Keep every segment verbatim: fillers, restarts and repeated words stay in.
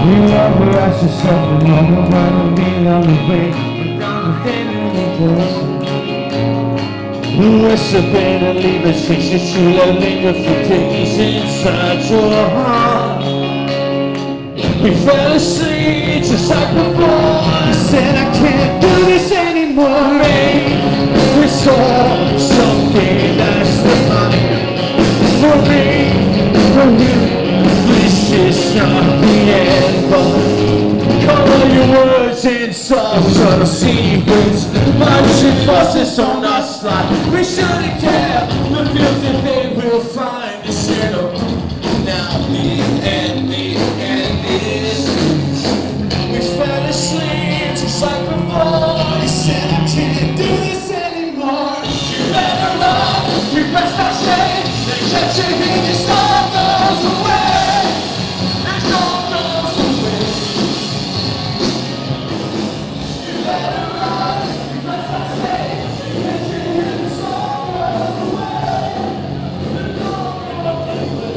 You ever ask yourself another one to be on the way, but down within any person. Who is a better leave a six that you let linger for days inside your heart? We fell asleep just like before. I said I can't do this anymore. Maybe it's all something that's defined for me, for you. This is not the end, but color your words in some sort of sequence. Punching forces on us like we shouldn't care. The feels that they will find the shadow. Now the end, the end is. We fell asleep just like before. He said I can't do this anymore. You better run, we best not stay. They catch you in your star goes away. And all goes away. You better run, we best not stay. They catch you in your star goes away. And all goes away.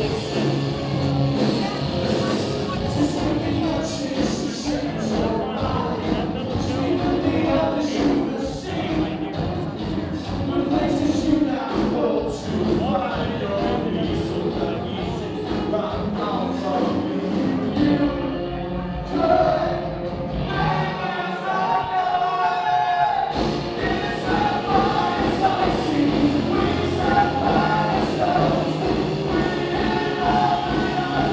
Just when we know she's the same as your body. Even the other you will see. The places you now go to find your peace. So that easy to run out from me. You could make us all know it. It's a voice I see. We set fires those. We in love with us.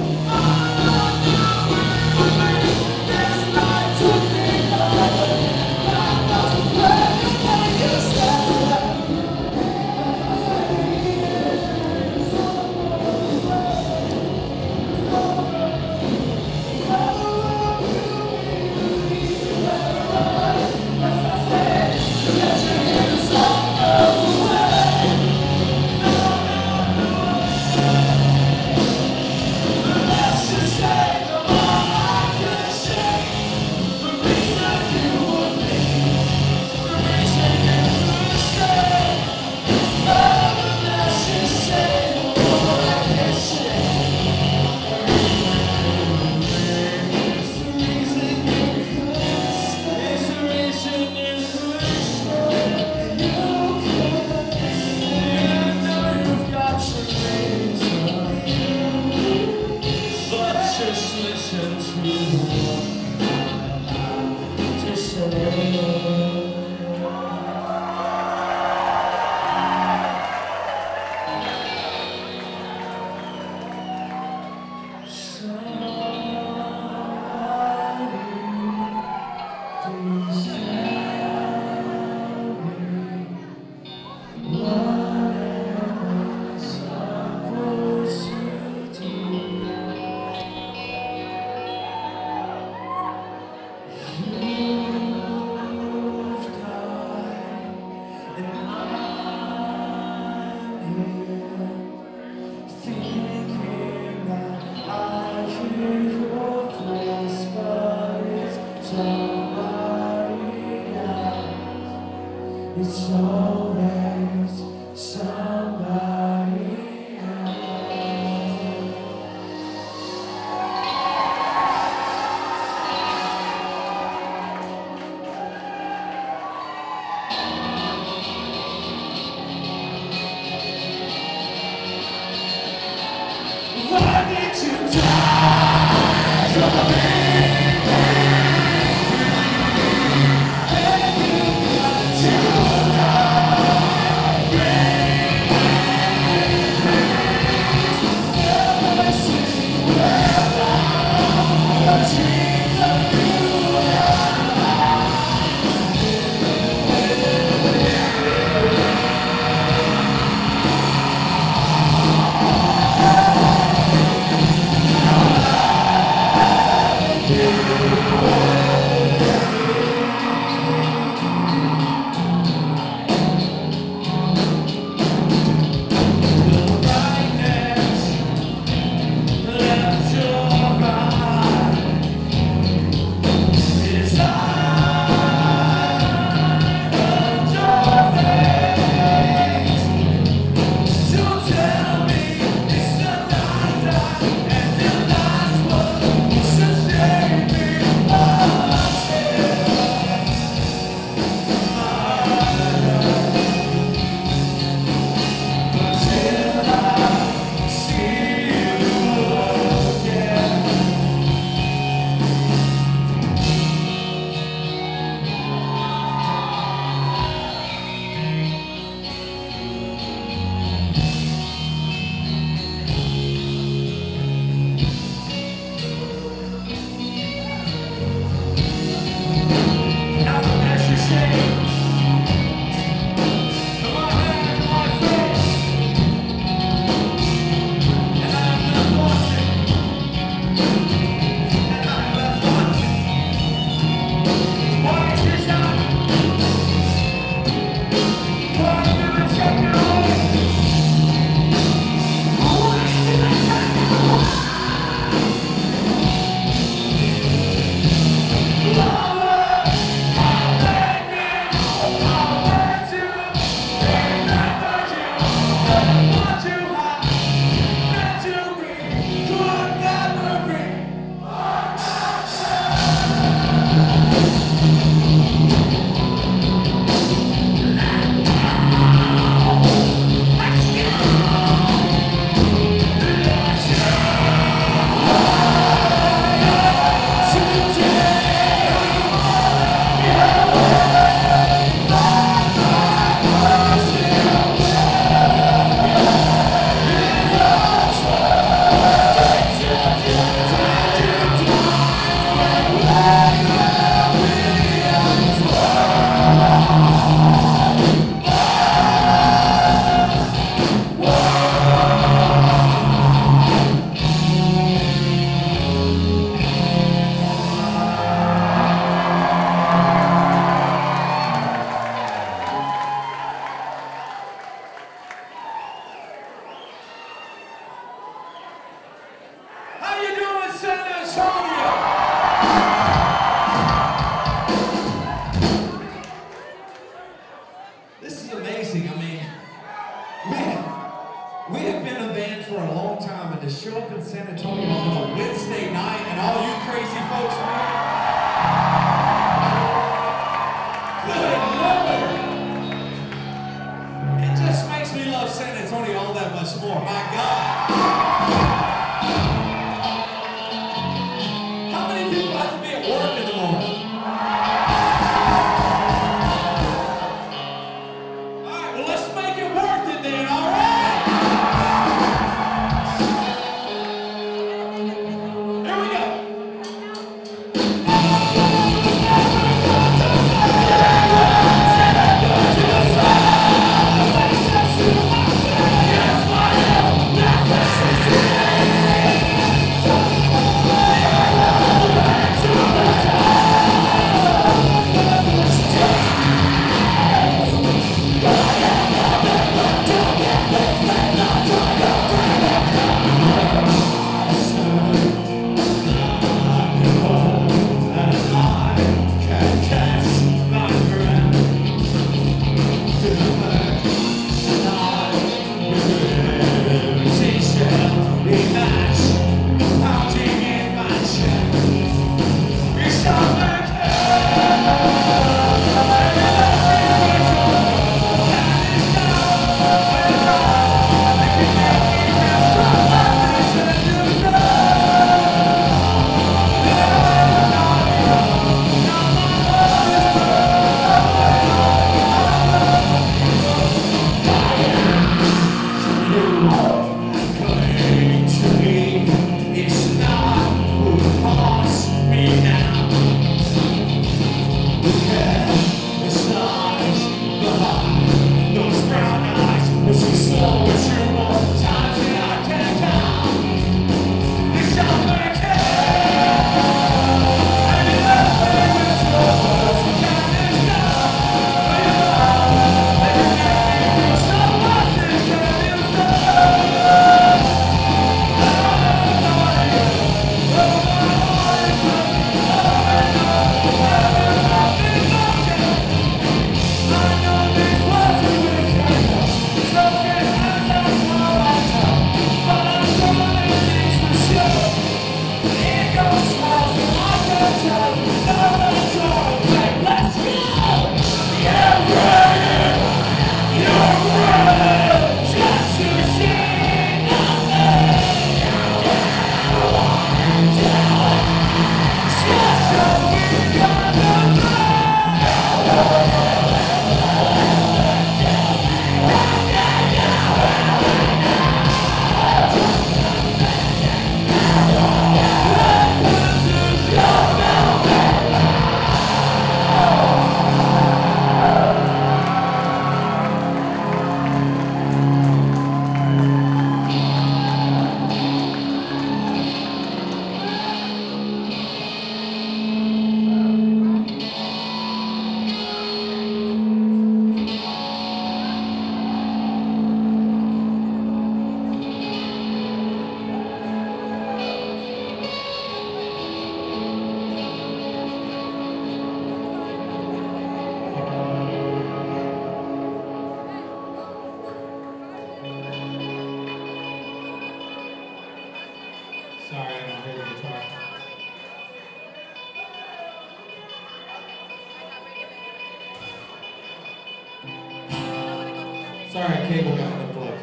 This night to be loved. Not much to play when you step back. Let's just say the more I can say. The reason you would leave. The reason you would stay. Let's just say the more I can say. It's the reason you could stay. It's the reason you could stay. You could stay. You know you've got your reason. But just listen to what to say. It's always somebody else. Why did you die to me? Sister This is amazing. I mean, we have, we have been a band for a long time, and to show up in San Antonio on a Wednesday night, and all you crazy folks, man. Good Lord! It just makes me love San Antonio all that much more. My God! How many people have to be at work in the morning? Sorry, I don't hear the guitar. Sorry, cable got unplugged.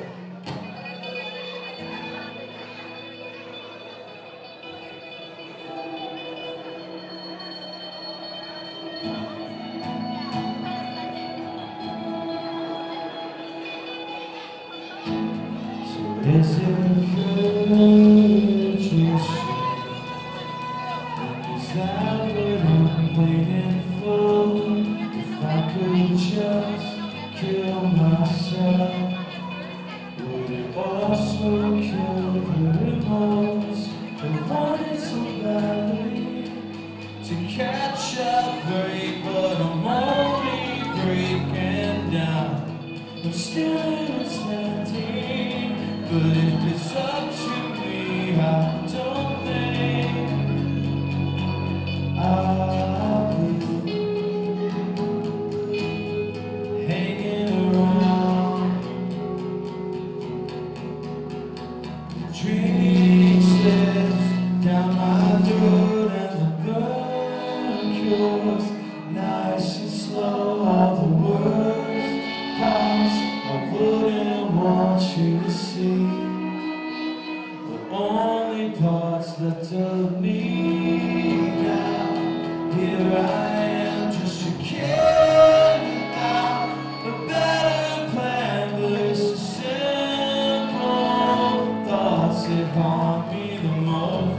So is it good? Is that what I'm waiting for? If I could just kill myself, would it also kill the remorse of wanting so badly to catch up, break, but I'm only breaking down. I'm still standing, but if it's up to me, I don't think what's left of me now. Here I am, just a kid without a better plan, but it's the simple thoughts that haunt me the most.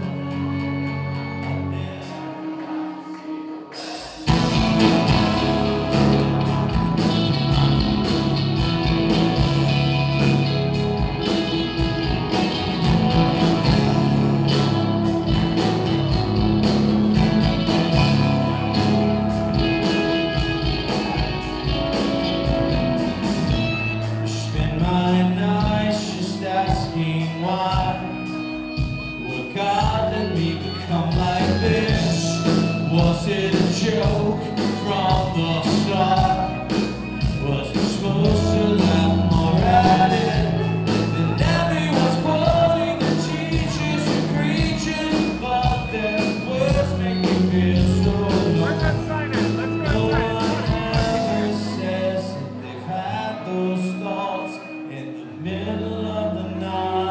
Why would God let me become like this? Was it a joke from the start? Was it supposed to laugh more at it? Then everyone's quoting the teachers and preachers, but their words make me feel so low. No one ever says that they've had those thoughts in the middle of the night.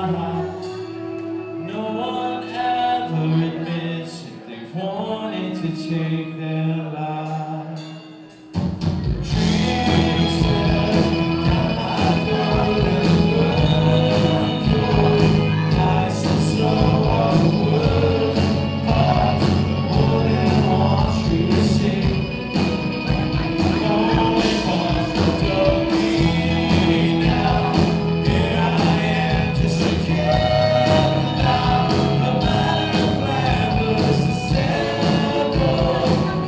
Wanted to take their life. Dreams that I thought and I said so I would part. Wouldn't want you to see. No one wants to do me now. Here I am, just a kid without a better plan, but it's the same.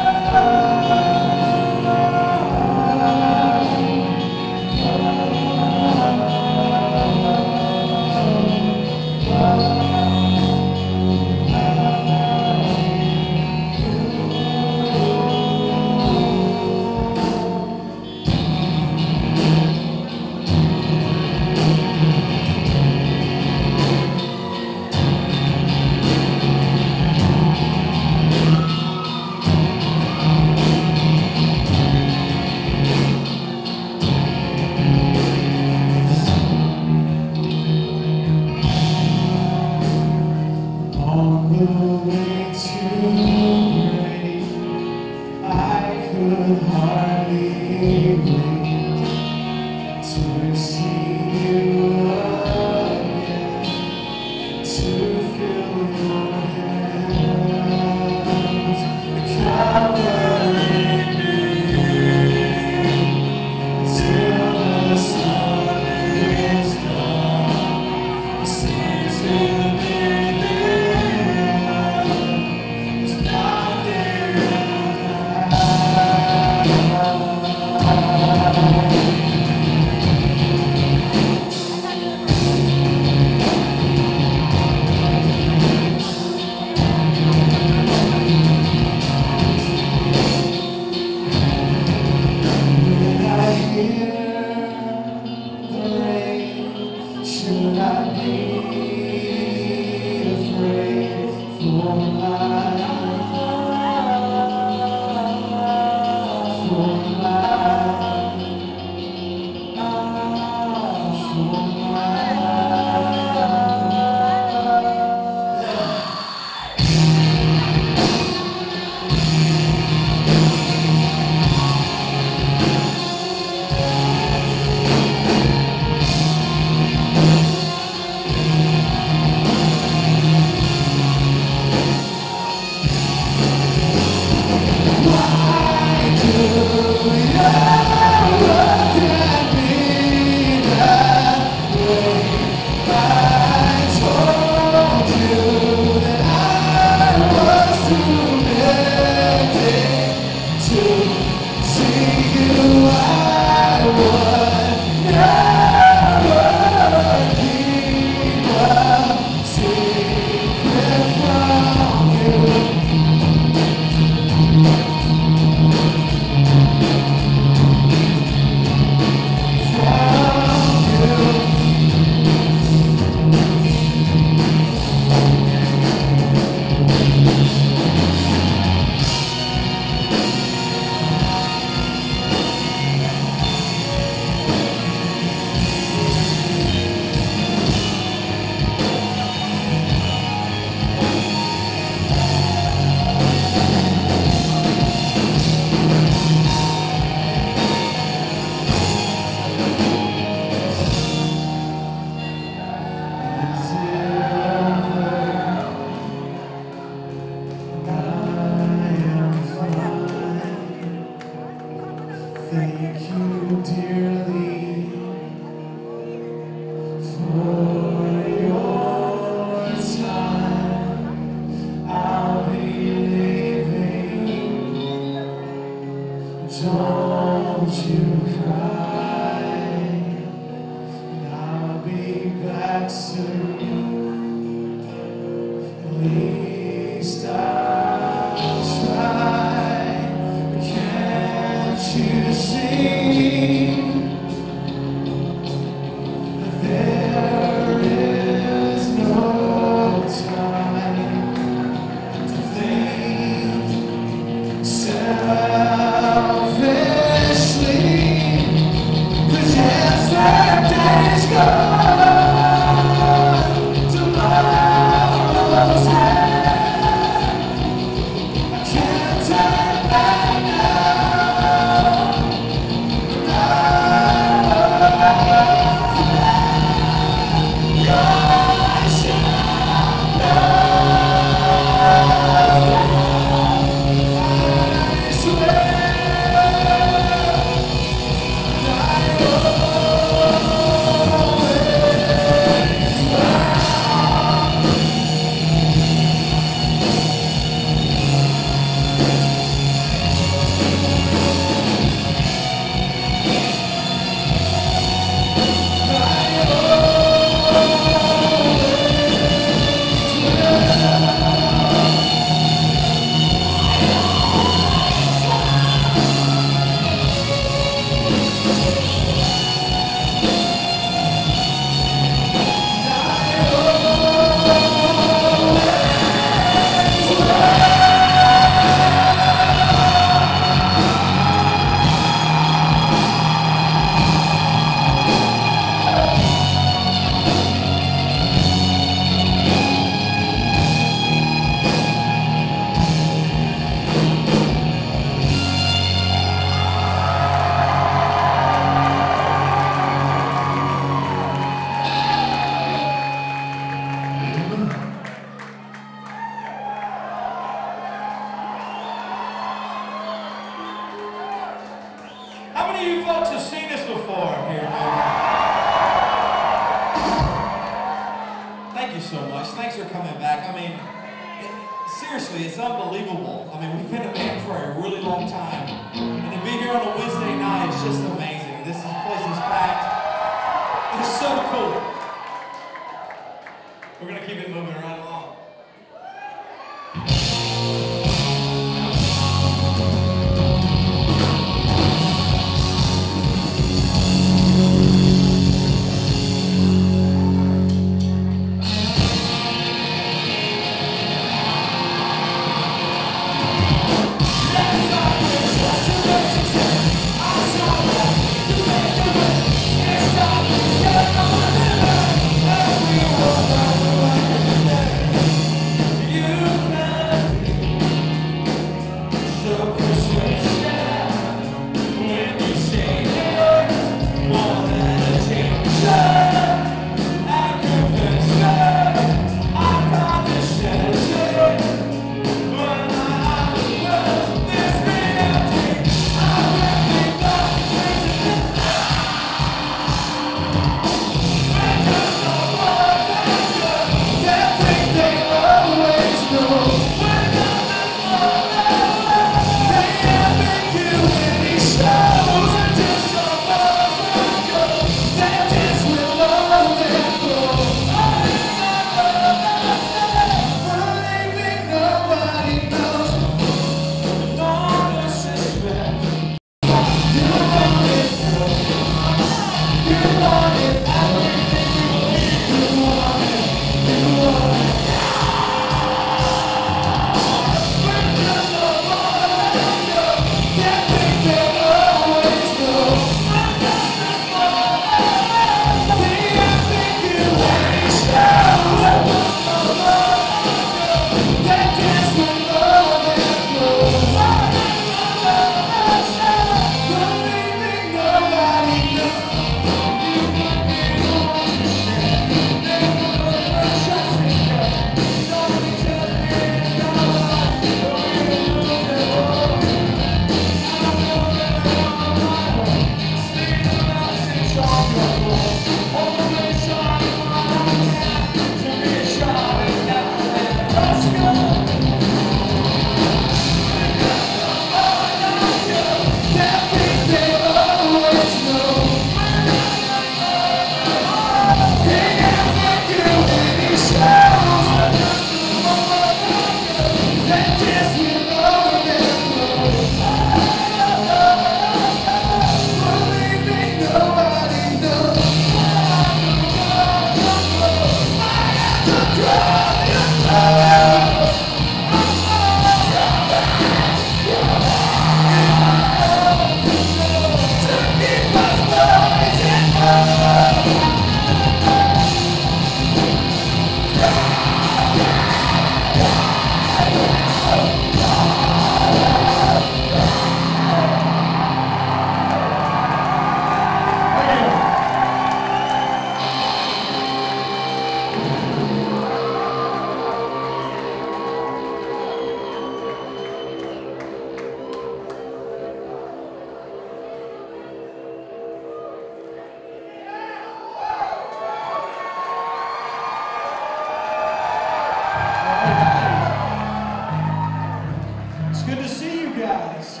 guys.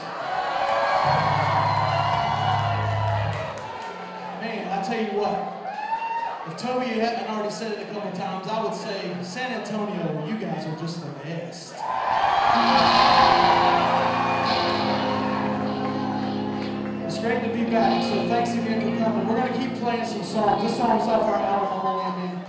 Man, I tell you what, if Toby hadn't already said it a couple times, I would say, San Antonio, you guys are just the best. It's great to be back, so thanks again for coming. We're going to keep playing some songs. This song's off our album, I'm Only a Man.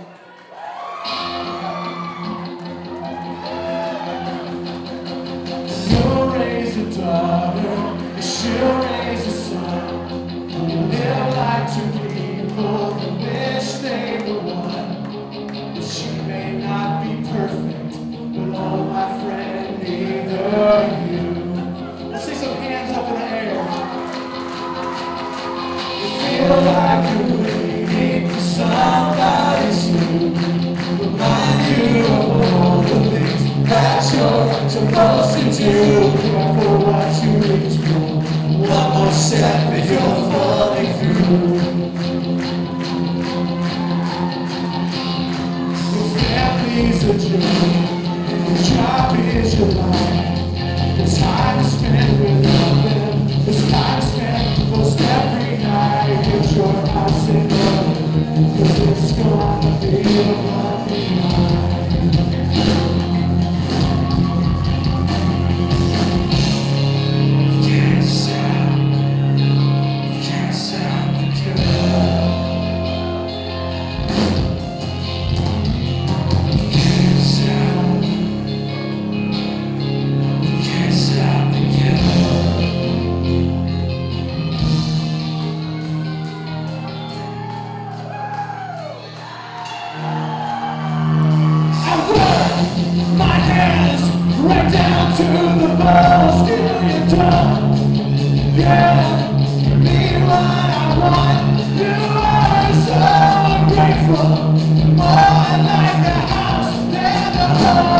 You'll raise a daughter, she'll raise a son. You live like two people who wish they were one. But she may not be perfect, but oh my friend, neither are you. Let's see some hands up in the air. You feel like you're waiting for somebody's you. Remind you of all the things that you're supposed to do. Careful what you reach for. One more step and you're falling through. Your family's a joke, and your job is your life. The time spent with them, it's time spent most every night. Get your house in order, 'cause it's gonna be a bumpy night. Can't stop, can't stop the killer. Can't stop, can't stop the killer. I work my hands right down to the bone, still you're done. Yeah, you mean what I want. You are so grateful. More like the house than the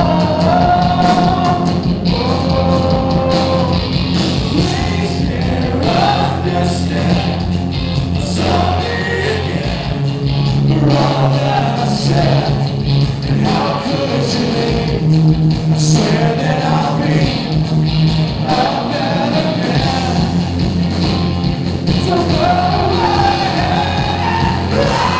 home. Oh, please here understand. I'm sorry again for all that I said. And how could you leave? I swear that I'll be a better man. So go ahead and run.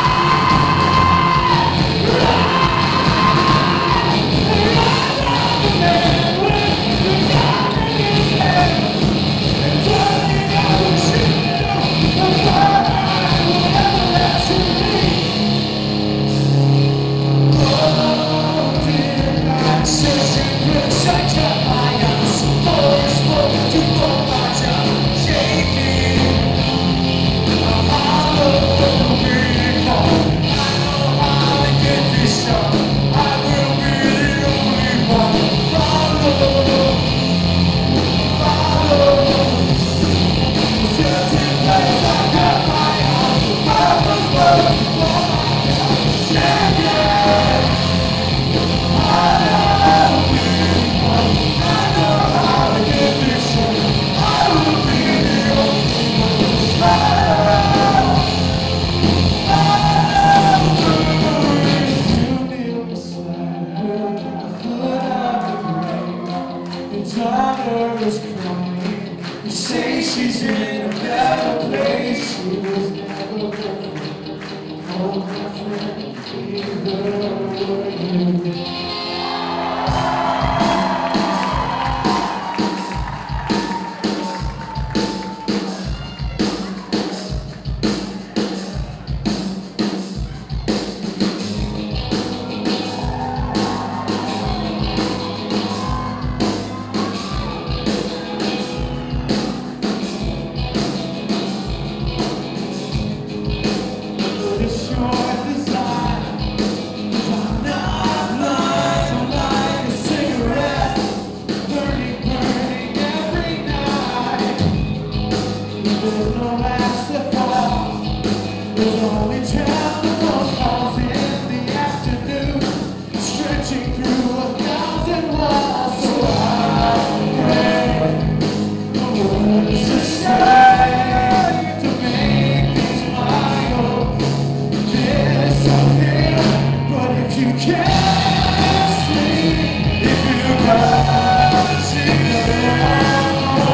Daughter is crying. You say she's in a better place. She was never perfect. Oh, my friend, neither were you. It's your design, 'cause I'm not blind. I'm like a cigarette, burning, burning every night. There's no match that falls. There's only telephone calls in the afternoon, stretching through a thousand walls. So I pray the words to say to make these my own. Yes, okay, but if you can't see, if you can't see,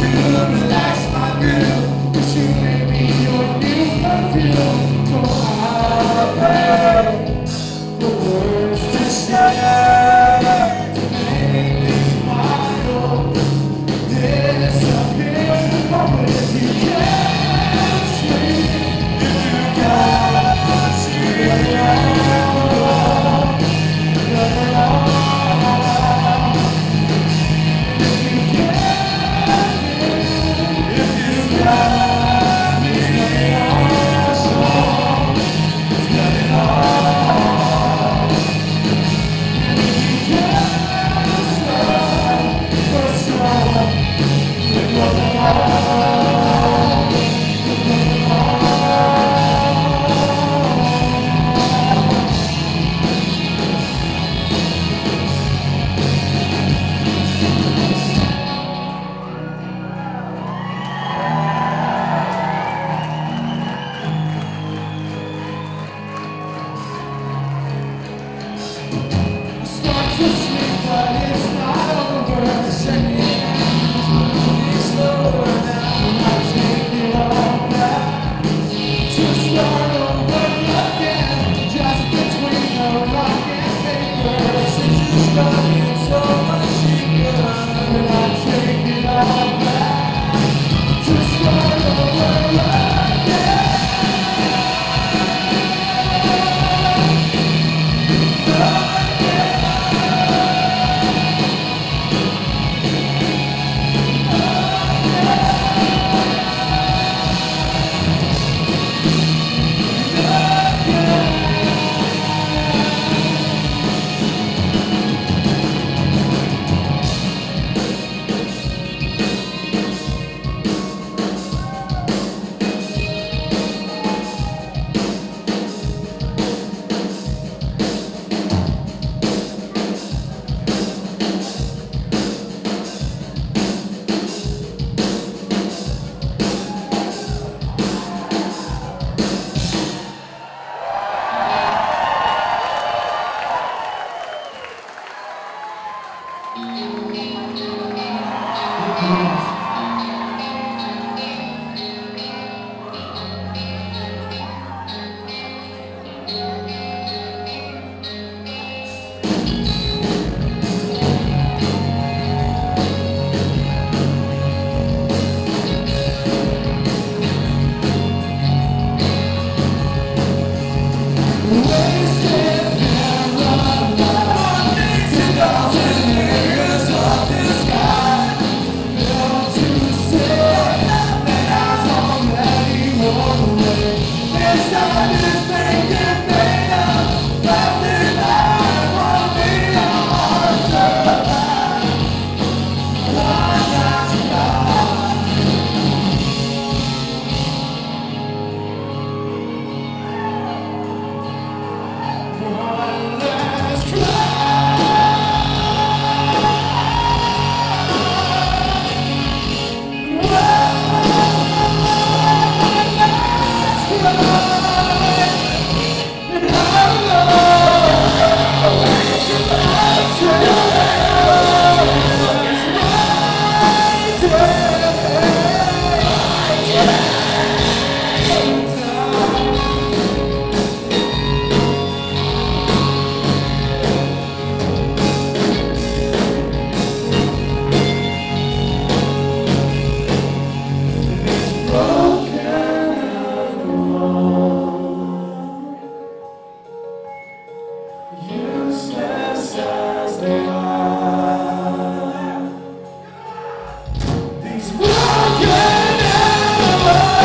These broken animals.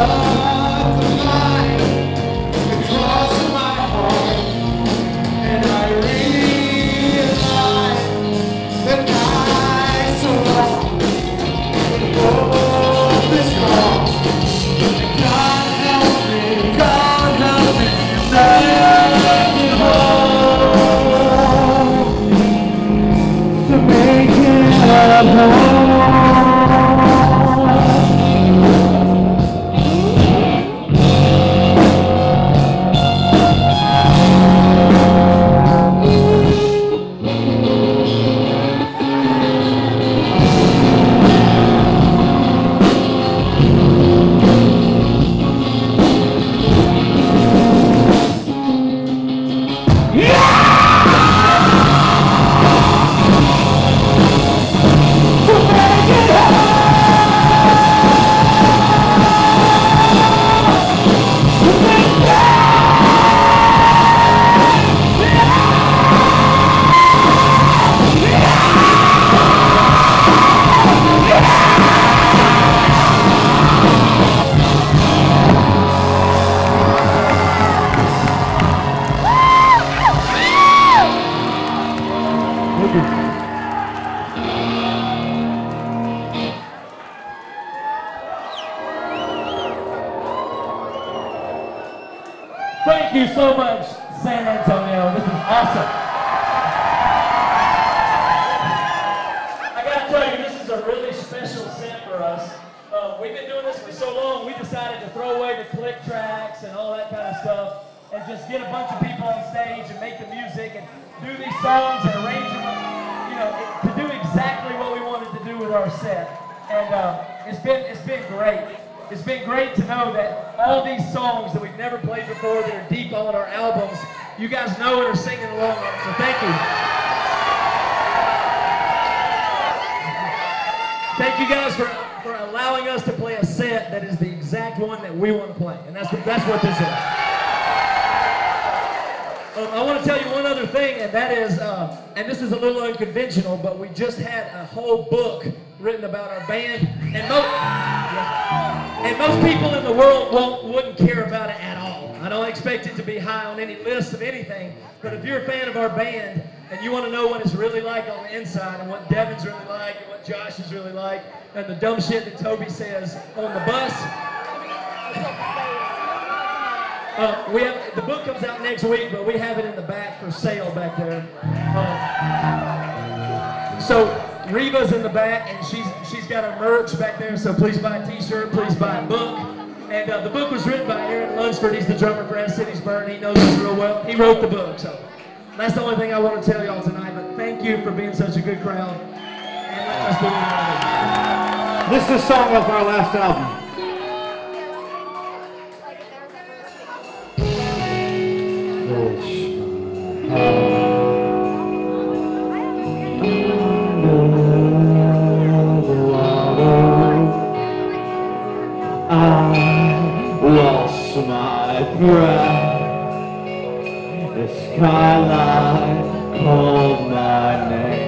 the line across my heart, and I realize that nights are long, but hope is gone. And God help me, God help me, make it home, to make it home. Thank you so much, San Antonio. This is awesome. I gotta tell you, this is a really special set for us. Uh, we've been doing this for so long, we decided to throw away the click tracks and all that kind of stuff and just get a bunch of people on stage and make the music and do these songs and arrange them, you know, it, to do exactly what we wanted to do with our set. And uh, it's been, it's been great. It's been great to know that all these songs that we've never played before that are deep on our albums, you guys know and are singing along on, so thank you. Thank you guys for, for allowing us to play a set that is the exact one that we want to play, and that's what, that's what this is. Um, I want to tell you one other thing, and that is, uh, and this is a little unconventional, but we just had a whole book written about our band, and most, and most people in the world won't, wouldn't care about it at all. I don't expect it to be high on any list of anything, but if you're a fan of our band, and you want to know what it's really like on the inside, and what Devin's really like, and what Josh is really like, and the dumb shit that Toby says on the bus, Uh, we have, the book comes out next week, but we have it in the back for sale back there. Uh, so Reva's in the back, and she's she's got her merch back there. So please buy a T-shirt, please buy a book. And uh, the book was written by Aaron Lunsford. He's the drummer for As Cities Burn. He knows us real well. He wrote the book. So that's the only thing I want to tell y'all tonight. But thank you for being such a good crowd. And let's do it. This is a song off our last album. I lost my breath. The skyline called my name.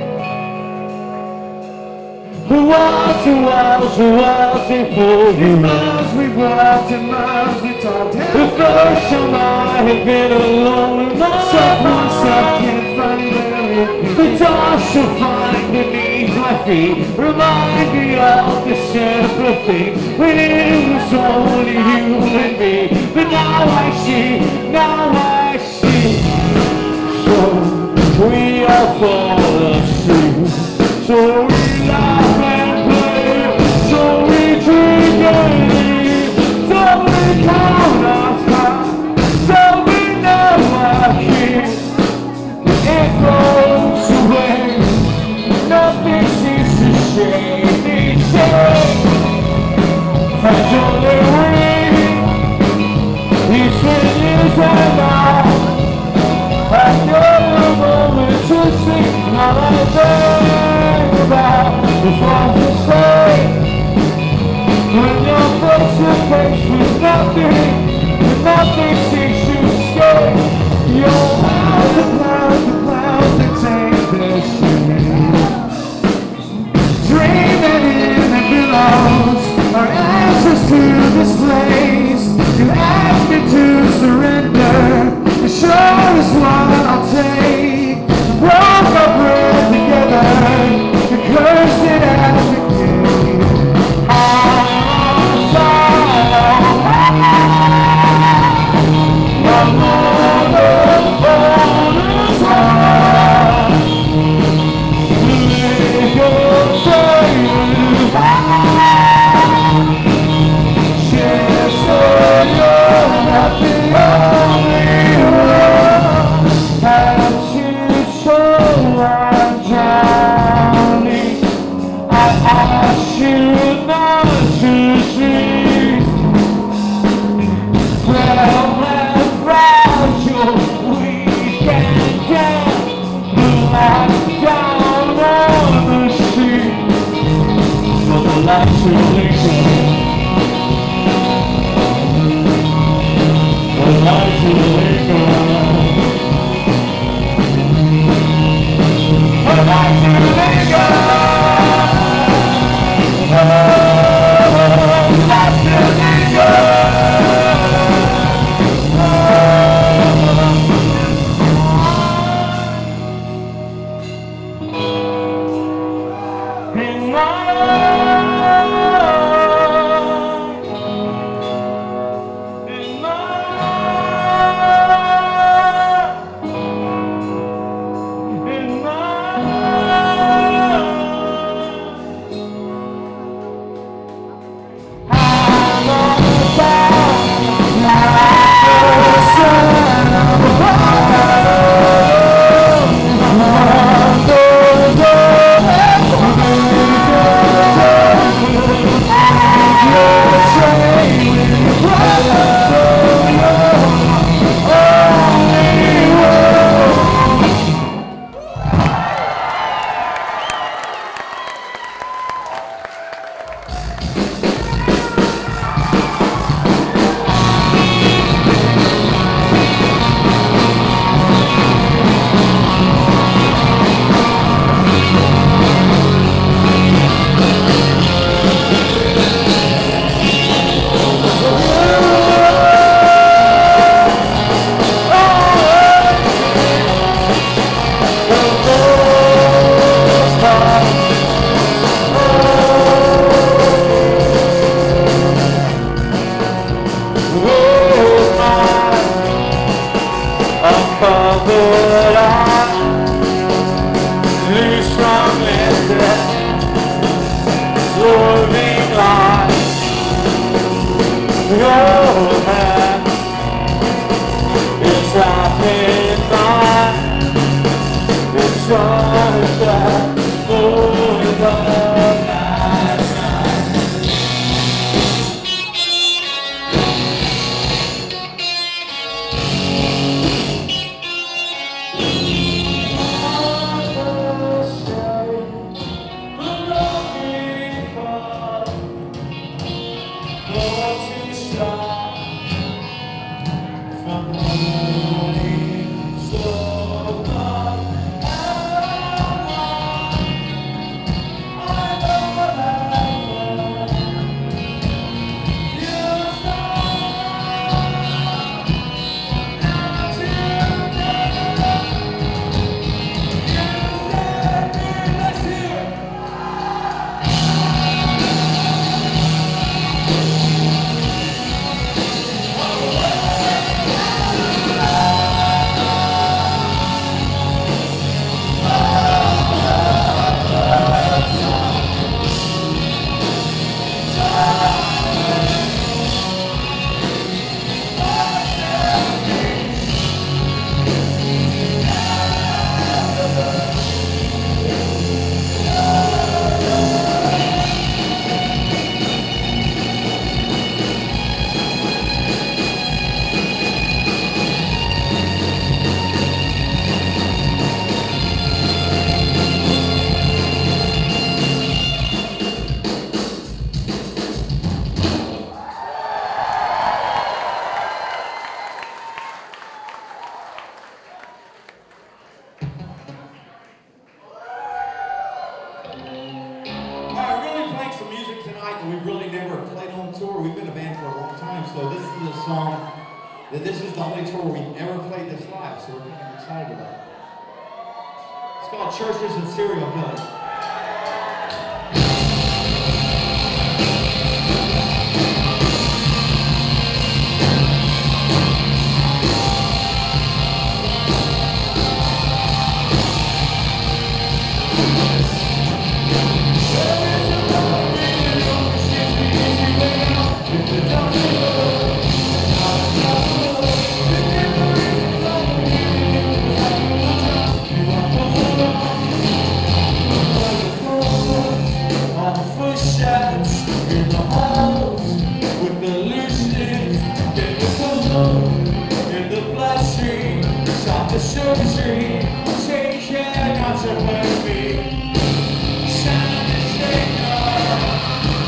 The walls and walls and walls they pulled me. Miles we walked and miles we talked. The first time I had been alone in my Someone stuck can't find where it the dark shall find beneath my feet. Remind me of the simple things when it was only you and me. But now I see, now I see. So we all fall asleep. So we laugh and play. So we drink and eat. So we count our time. So we know our keys. It goes away. Nothing seems to shake me safe. Friends only ring. Each one is alive. I know the moment to see all I think about is what to say. When you're face to face with nothing, with nothing seems to escape. Your eyes are clouds, the clouds that take the shade. Dreaming in the billows, our answers to this place. lights will linger. The lights will linger. The lights will linger. The lights will linger. That this is the only tour we've ever played this live, so we're kind of excited about it. It's called Churches and Serial Killers. Take care not to hurt me. Sound is shaker.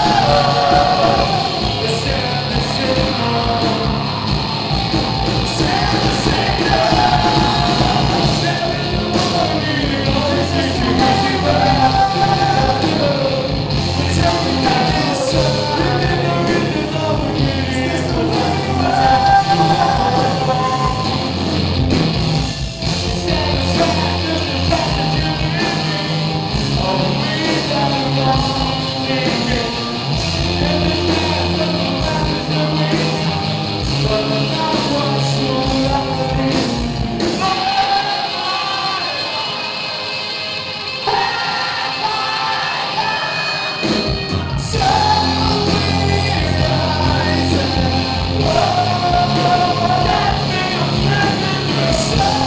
So